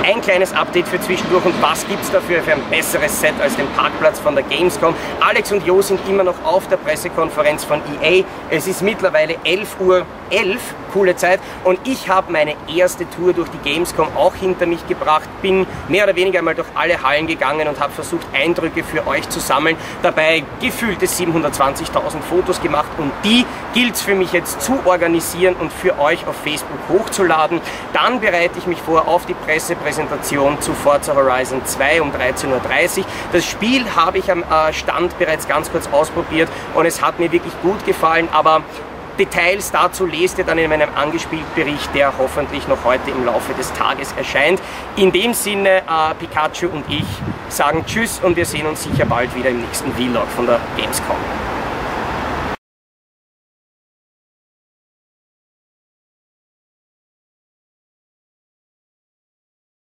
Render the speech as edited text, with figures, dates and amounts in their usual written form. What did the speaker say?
ein kleines Update für zwischendurch und was gibt es dafür für ein besseres Set als den Parkplatz von der Gamescom. Alex und Jo sind immer noch auf der Pressekonferenz von EA. Es ist mittlerweile 11:11 Uhr, coole Zeit, und ich habe meine erste Tour durch die Gamescom auch hinter mich gebracht, bin mehr oder weniger mal durch alle Hallen gegangen und habe versucht, Eindrücke für euch zu sammeln, dabei gefühlte 720.000 Fotos gemacht und die gilt es für mich jetzt zu organisieren und für euch auf Facebook hochzuladen. Dann bereite ich mich vor auf die Pressepräsentation zu Forza Horizon 2 um 13:30 Uhr. Das Spiel habe ich am Stand bereits ganz kurz ausprobiert und es hat mir wirklich gut gefallen, aber Details dazu lest ihr dann in meinem Angespielt-Bericht, der hoffentlich noch heute im Laufe des Tages erscheint. In dem Sinne, Pikachu und ich sagen Tschüss und wir sehen uns sicher bald wieder im nächsten Vlog von der Gamescom.